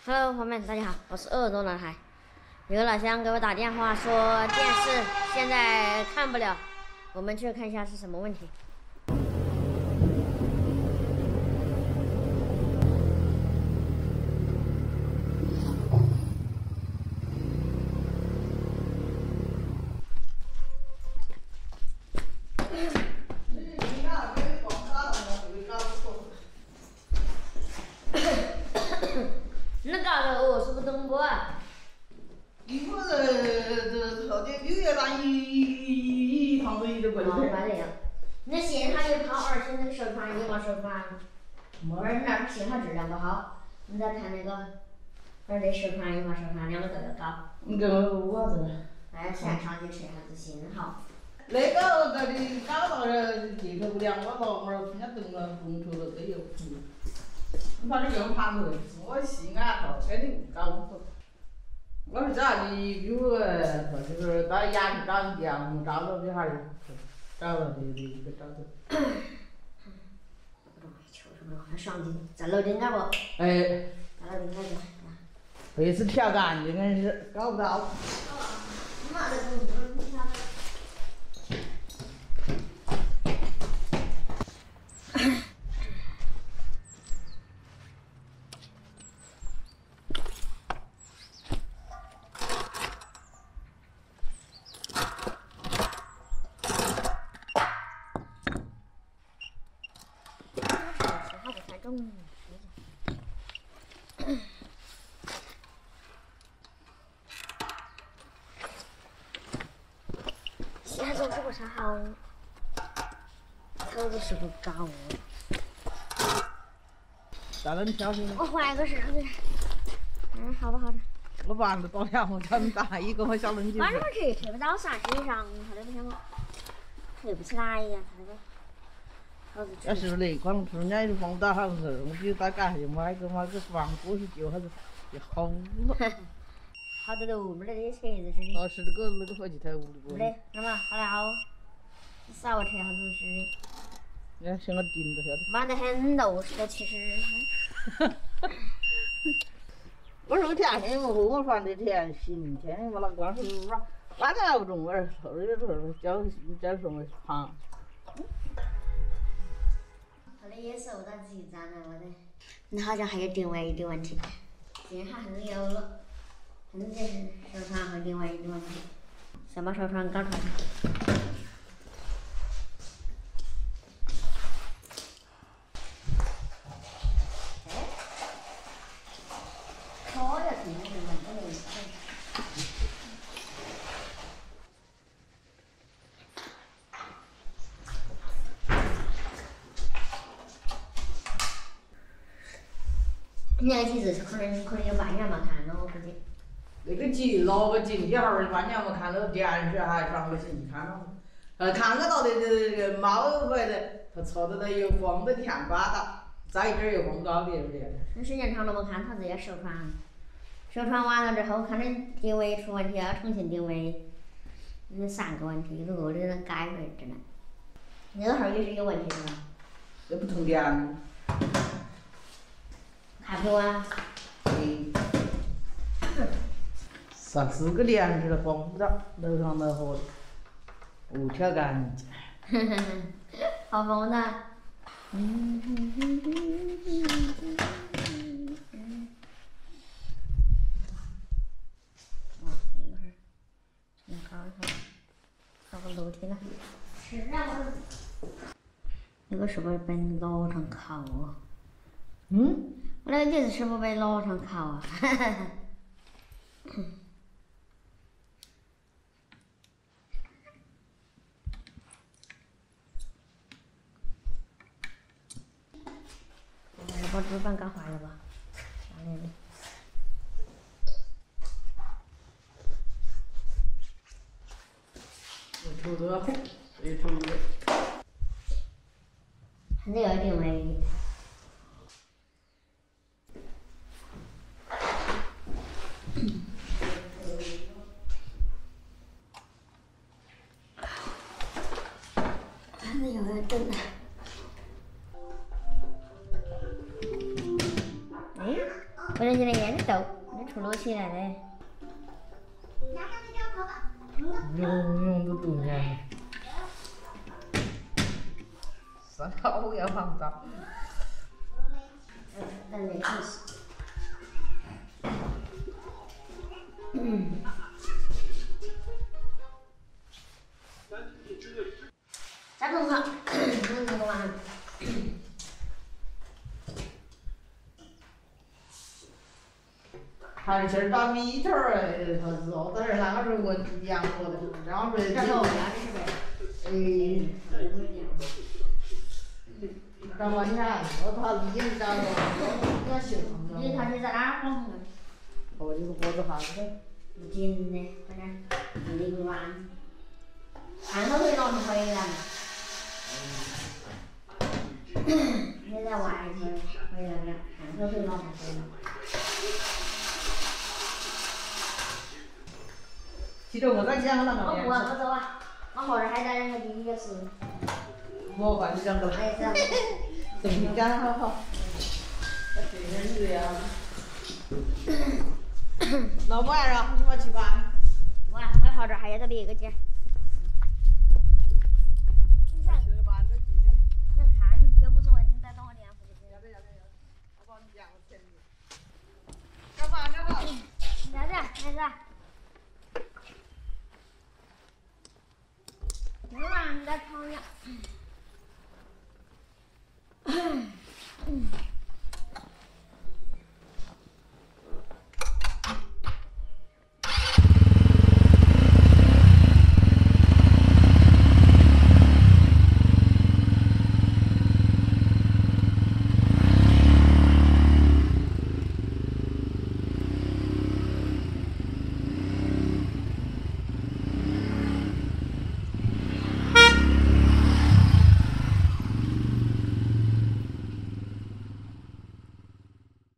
Hello，朋友们，大家好，我是耳朵男孩。有个老乡给我打电话说电视现在看不了，我们去看一下是什么问题。那搞的我是不懂不？ 一个这后天6月半一趟都一点贵。 哦，反正那线它又跑，而且那个收传又没收传，而且那信号质量不好。你再看那个，而且收传又没收传，两个都要高。 你给我这。 哎，现场就测下子信号。 那个这里搞到了接头不良，我老妹儿人家动了动头了都有。你把你用盘子，我心安头，跟你不搞我。我是咋的？比如就是到牙去找店，我们找到这哈儿，找了这个找到。 求什么？还上去，在楼顶那不？ 哎。 在楼顶那去。 这是调干净的是搞不到。 妈的，你看。现在这个啥好？头都是不高。 咋了？你小心。 我换个上去。好不好的？ 我把那刀下我叫你打一个我小冷静。 反正我推不到山身上，他都不像我推不起来呀，他那个。 要是那可能人家也是放不到好事，我比如他干去买个房59还是也好。 好多路没得那些车子似的。 哦，是那个火机头那个。 没得，那么好了，少车啥子似的。 你看像个钉子晓得。 慢得很喽，是的，其实。 我说天天我放的天行，天天我那光是哪天熬不中，我这头有时候叫什么胖。 他的也受到激战了，我的。那好像还有定位的问题，信号还是有了，反正就是收传和定位的问题，先把收传搞出来。那个机子可能有半年没看了，我估计。 那个机老个机，一会儿半年没看到电视，还上个星期看了。看得到的猫回来，他戳到有光的天刮到，再一点又光不到的，对不对？ 那时间长了没看，他直接收传。收传完了之后，看那定位出问题，要重新定位。那3个问题，如果能改回真的。那个号也是有问题的。 这不通电。 看不啊？ 对。4个连着了，光不到，楼上楼下不挑干净。 好疯的。搞个楼梯了。是啊，那个是不是被老上靠啊？我那个椅子是不是被老上靠啊？把主板搞坏了吧？下面的。 抽的，没抽的。 还得要定位。还得要等。哎，我这现在烟。 逗，你出落起来的。 用都多年。啥好要放到？ 等那个是。再弄上，弄这个完。 还是把米头儿他热到那那个时候我凉过的，凉过的。 这个我家的是呗。 干嘛你看？我他已经干了，我行。 你他是在哪儿搞的？ 哦，就是脖子上的。 不紧的，反正那个完。看到会老是回来嘛。你在外头回来了，看到会老是回来。 其实我在讲那个。 我不啊，我走啊，我后头还带两个弟弟也是。 我把你两个了。 哎，这样。 你干好好。这点女的呀。那晚上你们去吧。 我后头还有个别个姐。你看，有没什么问题再打我电话就可以了。 我帮你讲个钱。干嘛呢？ 啥子？啥子？你妈你在吵呀？